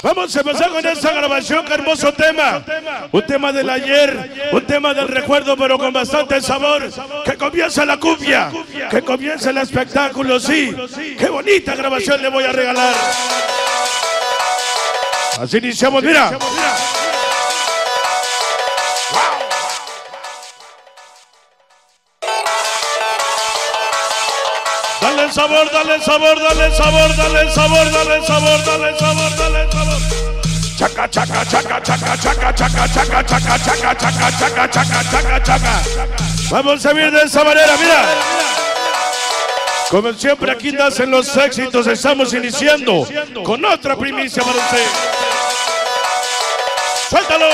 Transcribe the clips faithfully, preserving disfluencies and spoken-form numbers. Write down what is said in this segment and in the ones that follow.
Vamos a empezar con esta grabación, qué hermoso tema. Un tema del ayer, un tema del recuerdo, pero con bastante sabor. Que comience la cumbia, que comience el espectáculo, sí. Qué bonita grabación le voy a regalar. Así iniciamos, mira. Dale el sabor, dale el sabor, dale el sabor, dale el sabor, dale el sabor, dale el sabor, dale el sabor. Chaca, chaca, chaca, chaca, chaca, chaca, chaca, chaca, chaca, chaca, chaca, chaca, chaca, chaca. Vamos a ver de esa manera, mira. Como siempre aquí nacen los éxitos, estamos iniciando con otra primicia para usted. ¡Suéltalo!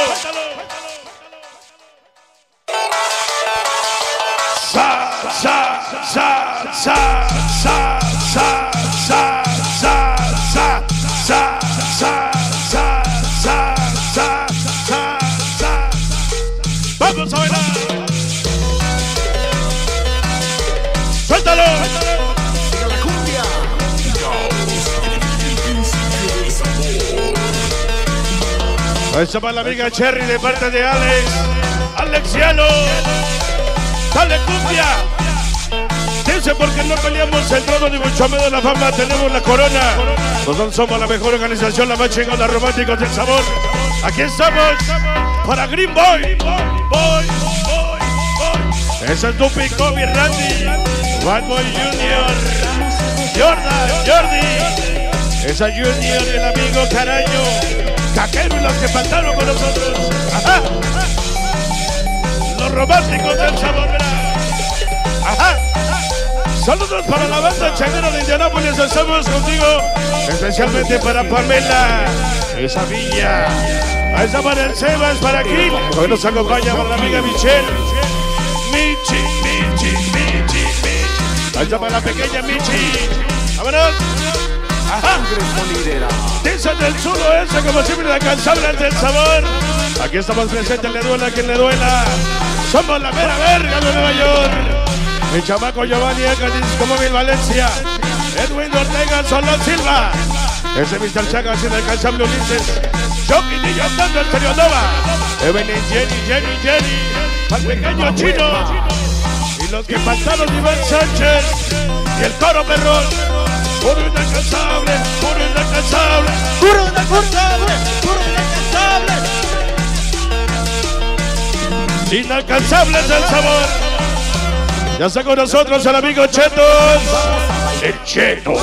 Sa, sa, sa, sa, sa, sa, sa, sa, sa, sa, sa, sa, sa, sa, sa, sa. Vamos a bailar. Suéltalo. Ahí se va la amiga Cherry de parte de Alex. Alexiano. Dale cumbia. Dice porque no peleamos el trono ni mucho menos la fama, tenemos la corona. Nosotros somos la mejor organización, la más chingona, románticos del sabor. Aquí estamos para Green Boy. Boy, boy, boy. Ese es Dupi, Kobe, Randy, One Boy Junior, Jordan, Jordi. Esa Junior, el amigo Caraño, Caquero y los que faltaron con nosotros. Ajá. Los románticos del sabor. Ajá. Saludos para la banda changuera de Indianápolis, estamos contigo. Especialmente para Pamela, esa villa. Ahí está para el Sebas, para aquí. Hoy nos acompaña para la amiga Michelle. Michi, Michi, Michi, Michi. Ahí está para la pequeña Michi. Vámonos. Ajá. Dicen del zulo ese, como siempre, la cansable del sabor. Aquí estamos presentes, le duela a quien le duela. Somos la mera verga de Nueva York. Mi chamaco Giovanni Ecadis, como Mil Valencia. Edwin Ortega, Solón Silva. Ese mister Chagas y el incansable Ulises. Jockey Niño Tanto, el Serio Nova. Evelyn, Jenny, Jenny, Jenny. Al pequeño Chino. Y los que faltaron, Iván Sánchez. Y el Coro Perrón. Puro inalcanzable, puro inalcanzable. Puro inalcanzable, puro inalcanzable. Inalcanzables del sabor. Ya está con nosotros el amigo Chetos. El Chetos.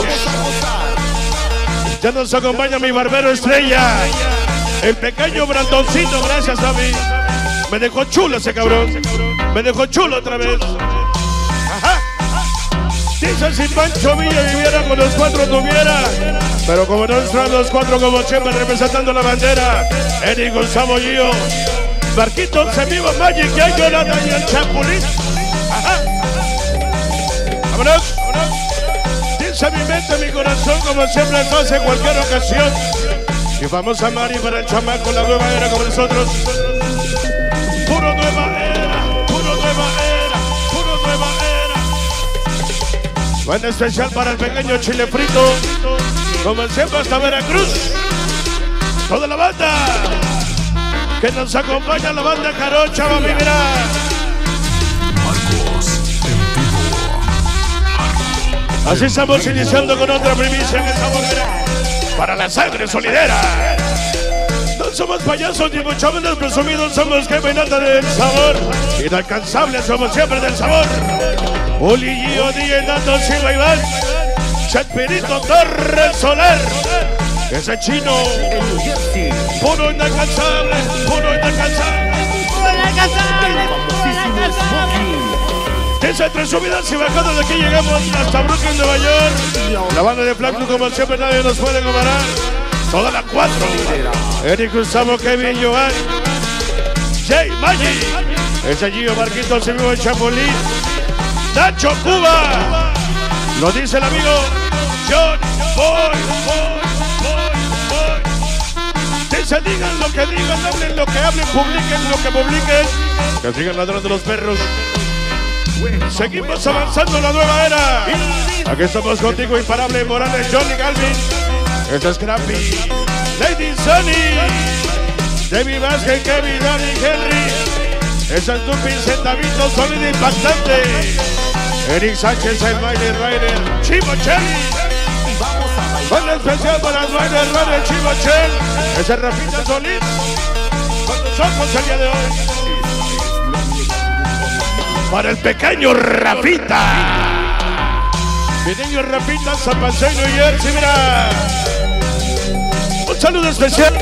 Ya nos acompaña mi barbero estrella. El pequeño Brandoncito, gracias a mí. Me dejó chulo ese cabrón. Me dejó chulo otra vez. Ajá. Dice si Pancho Villa viviera con los cuatro tuviera. Pero como no están los cuatro como siempre representando la bandera. Eric Gonzalo Gio. Barquitos en vivo, Magic, ya Jonathan y el Chapulín. Ajá. Vámonos. Dice mi mente, mi corazón, como siempre lo hace en cualquier ocasión. Y vamos a Mari para el chamaco, la nueva era con nosotros. Puro nueva era, puro nueva era, puro nueva era. Buen especial para el pequeño chile frito. Como siempre hasta Veracruz. Toda la banda que nos acompaña, la banda Carocha, va a vivir. Así estamos iniciando con otra primicia en esta bolera para la sangre solidera. No somos payasos ni mucho menos presumidos, somos caminata del sabor. Inalcanzables somos siempre del sabor. Uli, Gio, D J, Nato, Silva, Iván, Chespirito, Torres, Soler. Ese Chino. Puro inalcanzable, puro inalcanzable. Puro inalcanzable, puro inalcanzable. Dice entre subidas y bajadas de aquí llegamos hasta Brooklyn, Nueva York. La banda de Flaco, como siempre, nadie nos puede comparar. Todas las cuatro. Eric Gustavo, Kevin, Joan, Jay, Maggi. Ese Gio, Marquitos, el vivo, el Chapulín. Nacho, Cuba. Lo dice el amigo John Boy, Boy, Boy, Boy. Dice, digan lo que digan, hablen lo que hablen, publiquen lo que publiquen. Que sigan ladrando los perros. Seguimos avanzando en la nueva era. Aquí estamos contigo, imparable Morales, Johnny Galvin. Este es Scrappy. Lady Sonny, Debbie Vázquez, Kevin, Dani, Henry. Esa es tu pincetavito sólido e impactante. Eric Sánchez, el Rider, Rider, Chivo Cherry. Con especial para el Rider, Rider, Chivo Cherry. Ese es Rafita Solís. Con nosotros el día de hoy. Para el pequeño Rafita. Pequeño Rafita, San Paseo, New Jersey, mira. Un saludo especial.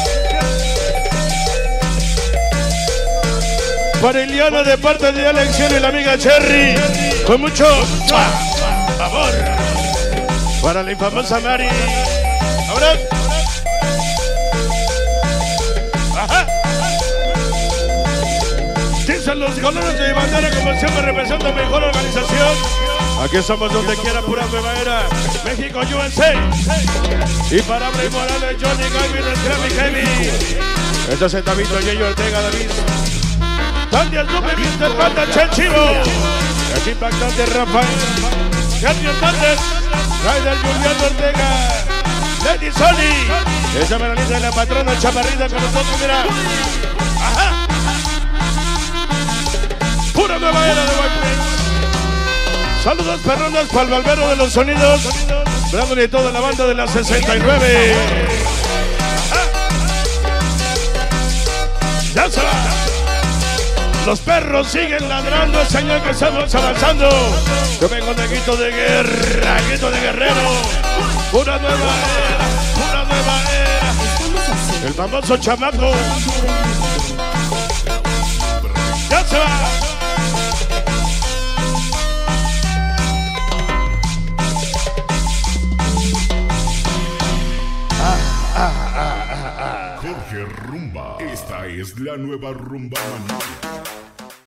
Para Iliana de parte de Alex y la amiga Cherry. Con mucho amor. Para la infamosa Mari. Ahora. Ajá. Dicen los colores de bandera como siempre representan mejor organización. Aquí estamos donde quiera, pura nueva era. México, U S A. Y para Bray Morales, Johnny Gavin, Scrammy Kevin. Este es el Davito, Yeyo Ortega, David. Tandy Snoopy, mister Panda, Chen Chivo. Es impactante Rafael. Sergio Hernández. Ryder Julián Ortega. Lady Sonny. Esa menalita de la patrona Chaparrita con nosotros, mira. Ajá. Pura nueva era de White Prince. Saludos perronas para el Valvero de los sonidos. Brandon y toda la banda de la sesenta y nueve. Ajá. Ya se va. Los perros siguen ladrando, señor, que estamos avanzando. Yo vengo de grito de guerra, grito de guerrero. Una nueva era, una nueva era. El famoso chamaco. Ya se va. Ah, ah, ah, ah, ah. Jorge Rumba. Esta es la nueva Rumba Manía.